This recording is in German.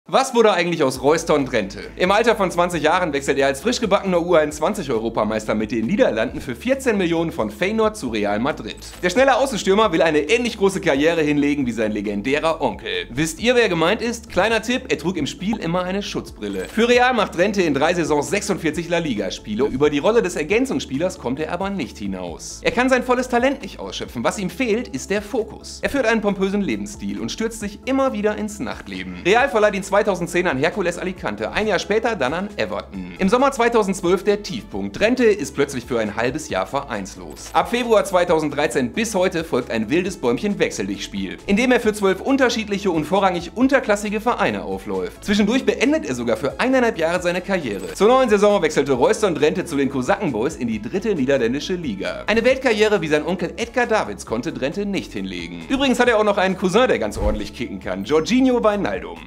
Was wurde eigentlich aus Royston Drenthe? Im Alter von 20 Jahren wechselt er als frisch gebackener U21-Europameister mit den Niederlanden für 14 Millionen von Feyenoord zu Real Madrid. Der schnelle Außenstürmer will eine ähnlich große Karriere hinlegen wie sein legendärer Onkel. Wisst ihr, wer gemeint ist? Kleiner Tipp, er trug im Spiel immer eine Schutzbrille. Für Real macht Drenthe in 3 Saisons 46 La Liga-Spiele. Über die Rolle des Ergänzungsspielers kommt er aber nicht hinaus. Er kann sein volles Talent nicht ausschöpfen. Was ihm fehlt, ist der Fokus. Er führt einen pompösen Lebensstil und stürzt sich immer wieder ins Nachtleben. Real verleiht ihn 2010 an Hercules Alicante, ein Jahr später dann an Everton. Im Sommer 2012 der Tiefpunkt. Drenthe ist plötzlich für ein halbes Jahr vereinslos. Ab Februar 2013 bis heute folgt ein wildes Bäumchen-Wechsel-dich-Spiel, in dem er für 12 unterschiedliche und vorrangig unterklassige Vereine aufläuft. Zwischendurch beendet er sogar für 1,5 Jahre seine Karriere. Zur neuen Saison wechselte Royston Drenthe zu den Kosakenboys in die 3. niederländische Liga. Eine Weltkarriere wie sein Onkel Edgar Davids konnte Drenthe nicht hinlegen. Übrigens hat er auch noch einen Cousin, der ganz ordentlich kicken kann, Georginio Wijnaldum.